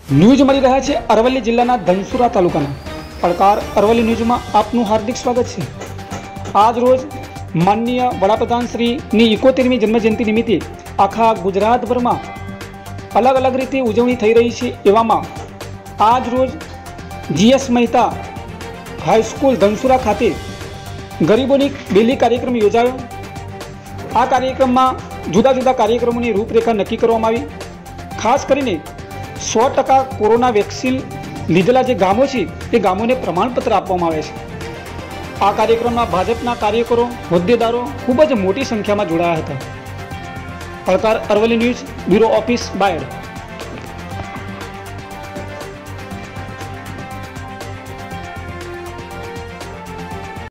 News મળી રહ્યા છે અરવલ્લી જિલ્લાના ધનસુરા તાલુકાના પડકાર અરવલ્લી ન્યૂઝમાં આપનું હાર્દિક સ્વાગત છે। આજ રોજ માનનીય વડાપ્રધાન શ્રીની 71મી જન્મજયંતિ નિમિત્તે આખા ગુજરાતભરમાં અલગ અલગ રીતે ઉજવણી થઈ રહી છે। એવામાં આજ રોજ જીએસ મહેતા હાઈસ્કૂલ ધનસુરા ખાતે ગરીબોની બેલી કાર્યક્રમ યોજાયો। આ કાર્યક્રમમાં જુદા જુદા કાર્યક્રમોની રૂપરેખા નક્કી કરવામાં આવી। ખાસ કરીને 100% કોરોના વેક્સિન લીધેલા જે ગામો છે તે ગામોને પ્રમાણપત્ર આપવામાં આવે છે। આ કાર્યક્રમમાં ભાજપના કાર્યકરો હોદ્દેદારો ખૂબ જ મોટી સંખ્યામાં જોડાયા હતા। પડકાર Aravalli news bureau office Bayad.